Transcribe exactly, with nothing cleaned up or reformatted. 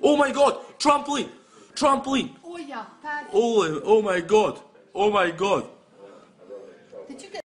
Oh my god! Trampoline! Trampoline! Oh ja, perfect. Oh, oh my god! Oh my god!